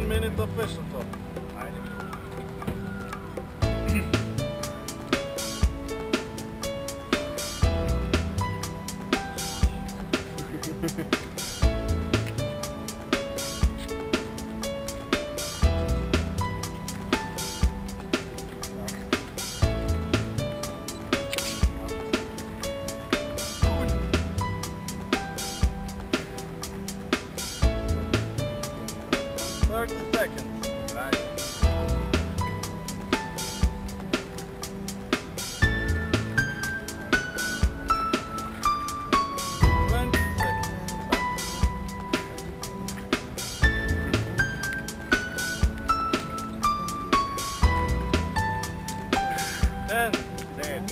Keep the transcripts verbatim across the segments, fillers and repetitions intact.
One minute official top. thirty seconds. Right. twenty seconds. ten. ten.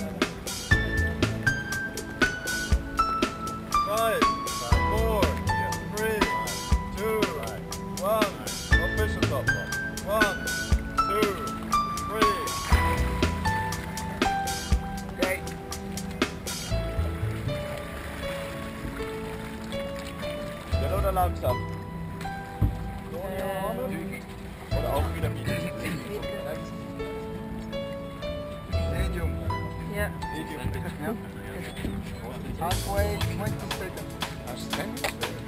five. four. three. two. one. Official top. One, two, three. Okay. Schnell oder langsam? Oder auch wieder Medium? Medium. Ja. Medium. Ja. Halfway, twenty seconds. Hast du ten?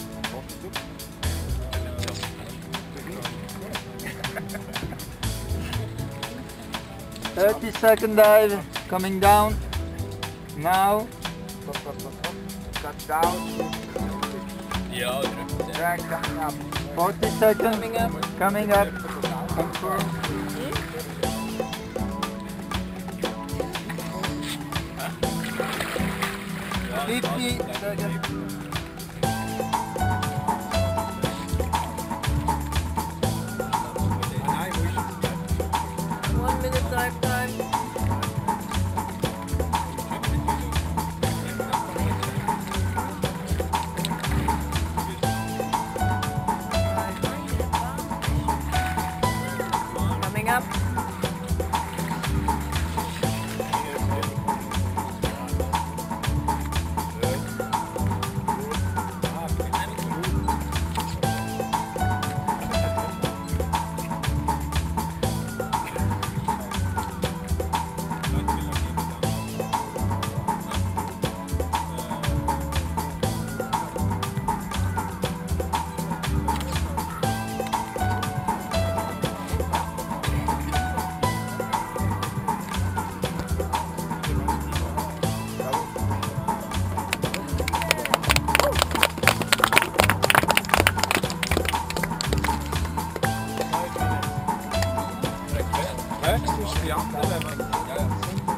thirty second dive, coming down. Now. Cut down. Ja, drück. Drag coming up. forty seconds. Coming up. Coming up. Confirm. fifty seconds. One minute dive time. Coming up. Rechts ist die andere. Ja, ja.